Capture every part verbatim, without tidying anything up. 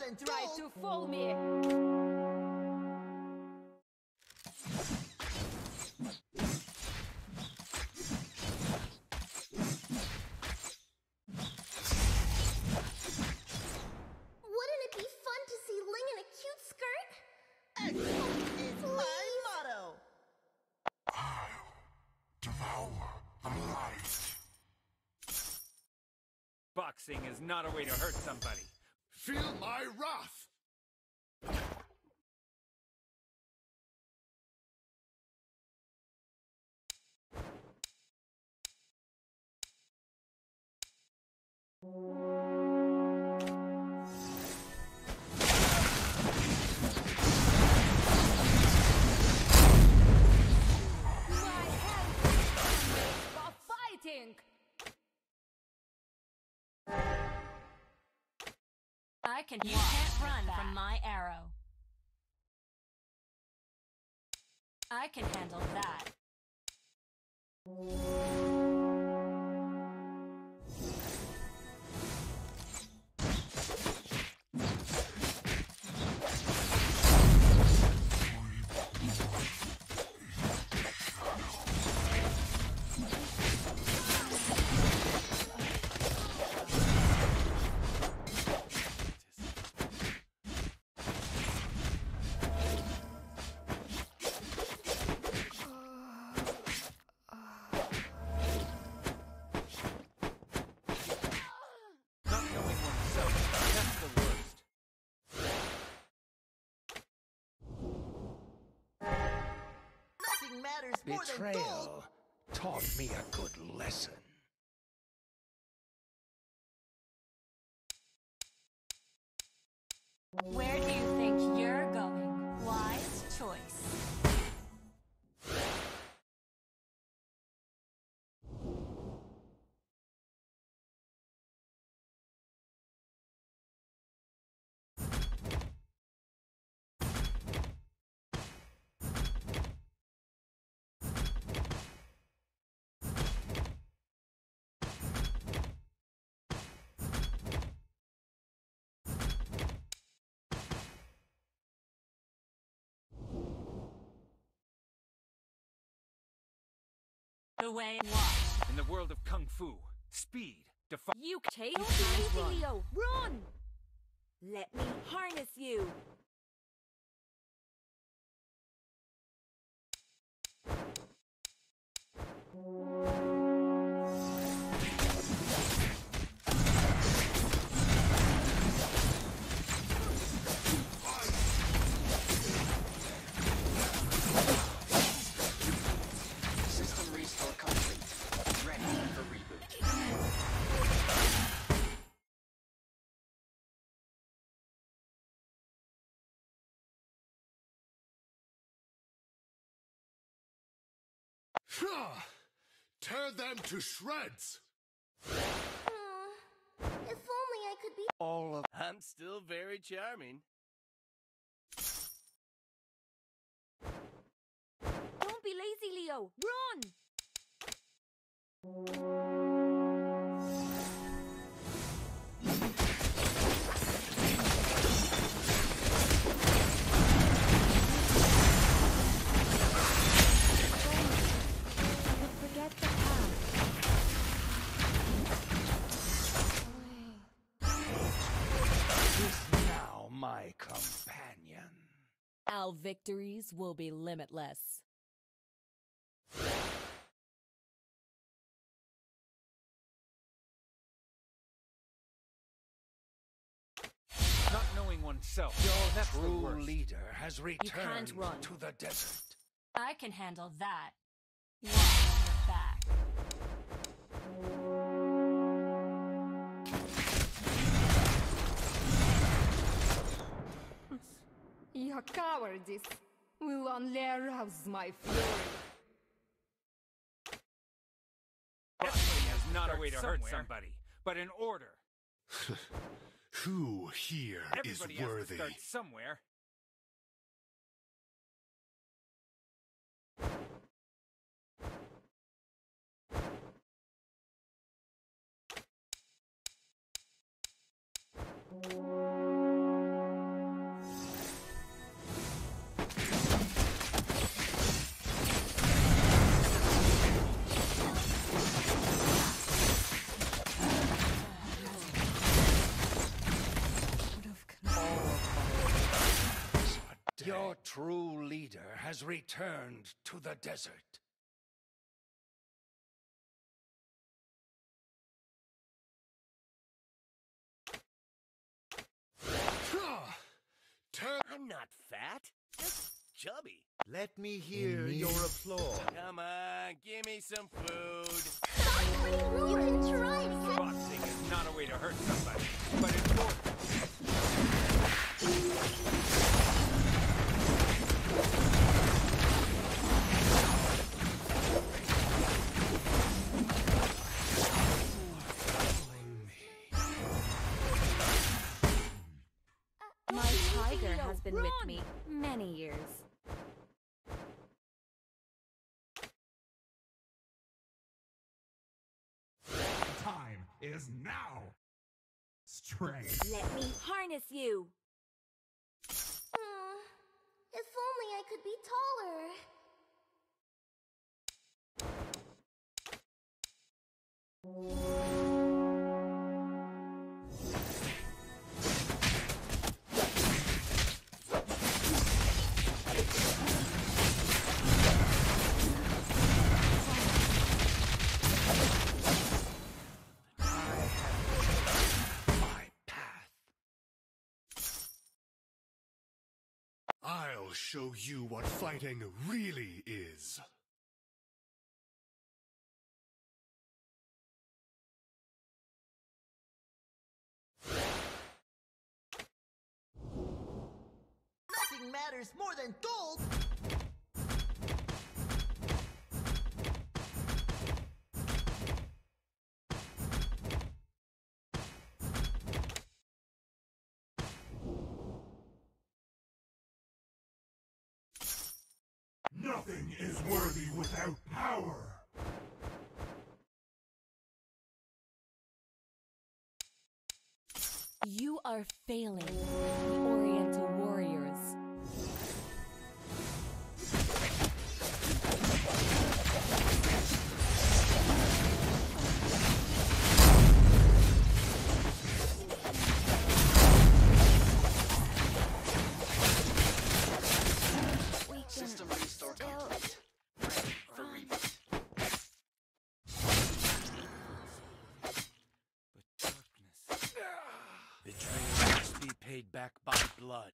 Try to fool me! Wouldn't it be fun to see Ling in a cute skirt? Excellent is my motto! I'll devour the light. Boxing is not a way to hurt somebody. Feel my wrath! My help is for fighting! I can. You can't run from my arrow. I can handle that. Not knowing oneself, that's the worst. Nothing matters more than gold! Betrayal taught me a good lesson. Where do you think you're going? Wise choice. The way what? In the world of Kung Fu, speed, defi- You take You Don't be can't lazy, run. Leo! Run! Let me harness you! System restore complete. Ready for reboot. Phew! Tear them to shreds! Hmm. If only I could be. All of I'm still very charming. Don't be lazy, Leo! Run! Forget the past. is now my companion. Our victories will be limitless. not knowing oneself. Your that's the true worst. leader has returned run. to the desert. I can handle that. Watch your back. Your cowardice will only arouse my fury. Boxing is not a way to hurt somebody, but an order. Who here is Everybody has to worthy? start somewhere. true leader has returned to the desert. Turn. I'm not fat, just chubby. Let me hear your applause. Come on, give me some food. You can try to catch. Boxing is not a way to hurt somebody, but it's more. My tiger has been with me many years. Time is now. Strength. Let me harness you. Hmm. If only I could be taller. I'll show you what fighting really is. Nothing matters more than gold. Nothing is worthy without power. You are failing the Oriental warriors. System restore complete. Ready for repeat. But darkness. Betrayal must be paid back by blood.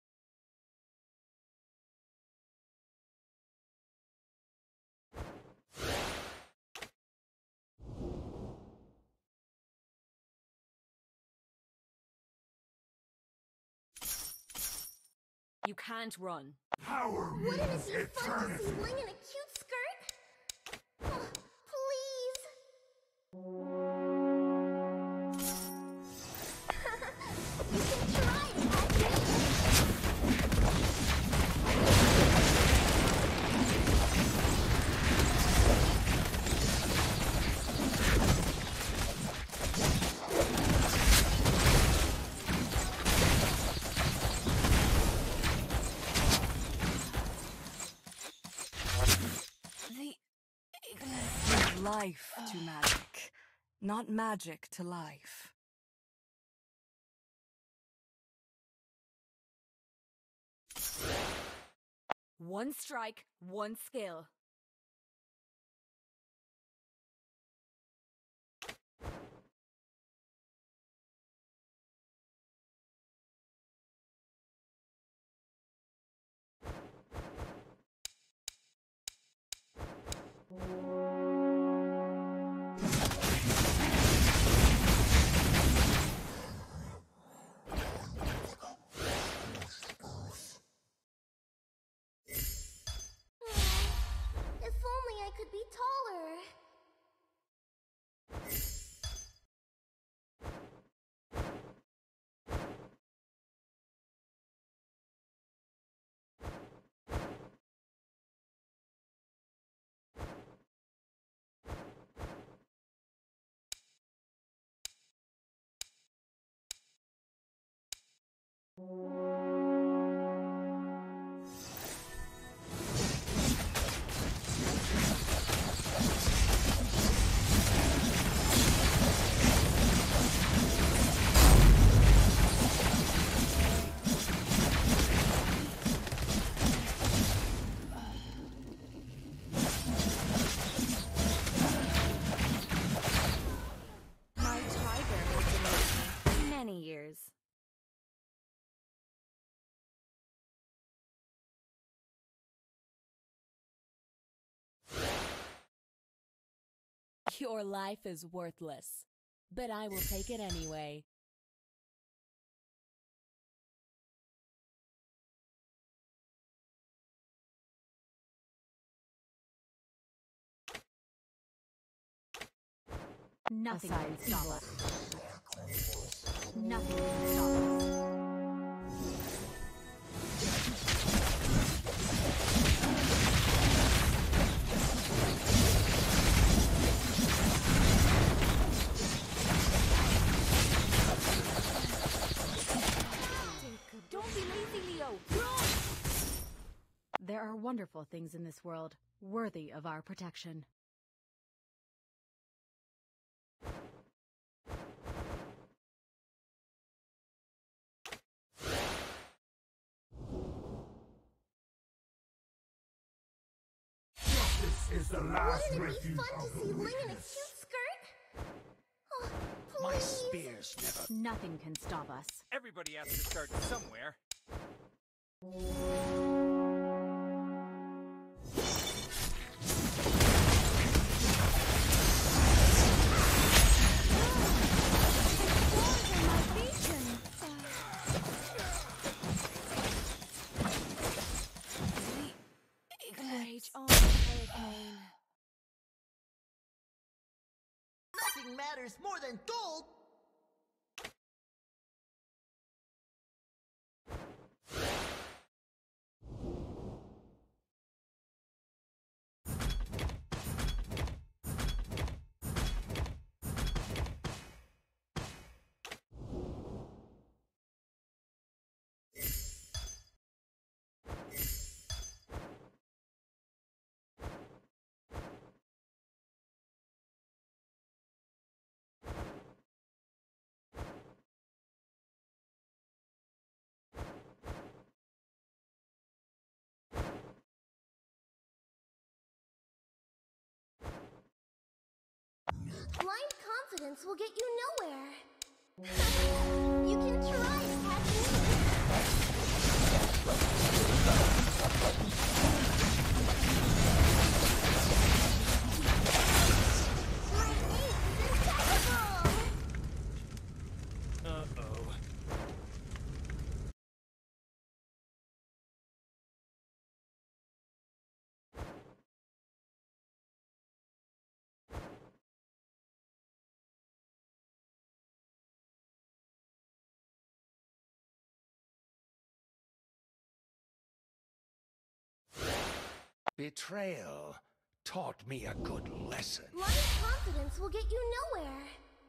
You can't run. Power Wouldn't it means be fun to eternity. see Ling in a cute skirt? Oh, please. You can try to catch me. The ignorance gives life to magic, not magic to life. One strike, one skill. Your life is worthless, but I will take it anyway. Nothing can stop us. Nothing can stop us. Don't be lazy, Leo. There are wonderful things in this world, worthy of our protection. This is the last Wouldn't it refuge be fun of to the see Ling in a wicked. cute skirt? Oh, please. My spears never... Nothing can stop us. Everybody has to start somewhere. Rage on, hurricane. Nothing matters more than gold. Blind confidence will get you nowhere. You can try attacking me. My aim is impeccable. Uh-oh. Betrayal taught me a good lesson. Blind confidence will get you nowhere.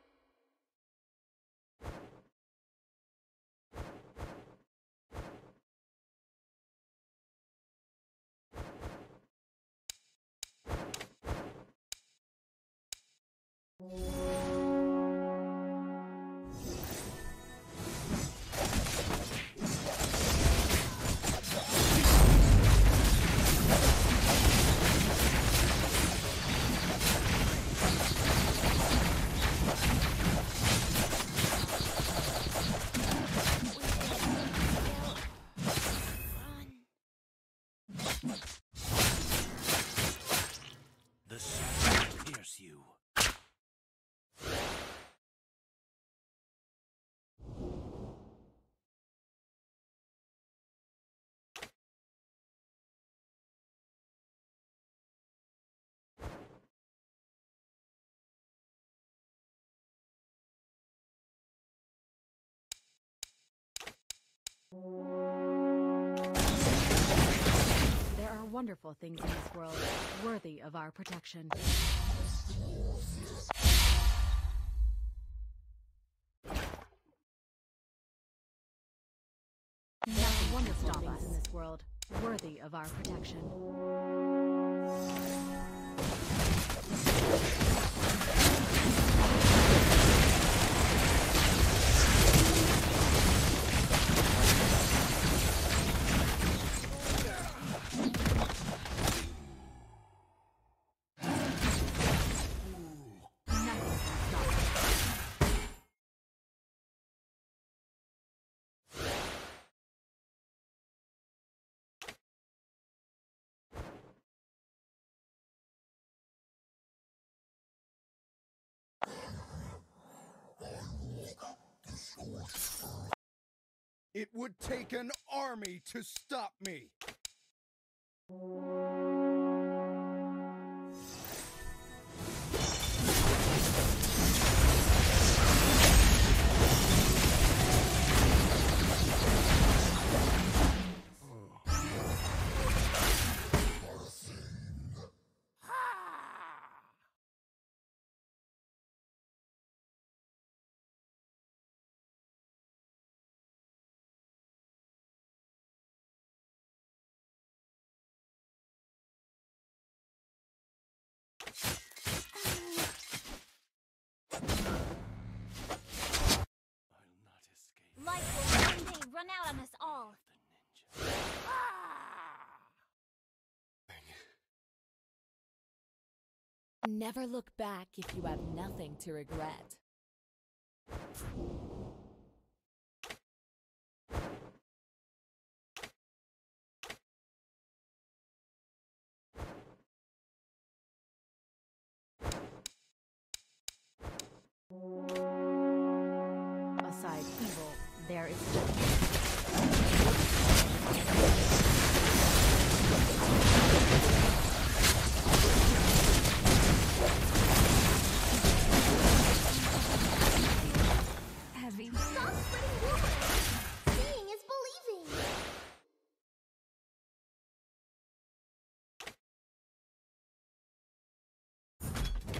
The sword will pierce you. There are wonderful things in this world, worthy of our protection. There are wonderful things in this world, worthy of our protection. It would take an army to stop me. Light will one day run out on us all. Never look back if you have nothing to regret. Aside evil, there is justice. Heavy. Stop spreading rumors! Seeing is believing!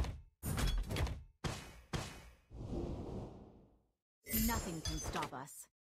Nothing can stop us.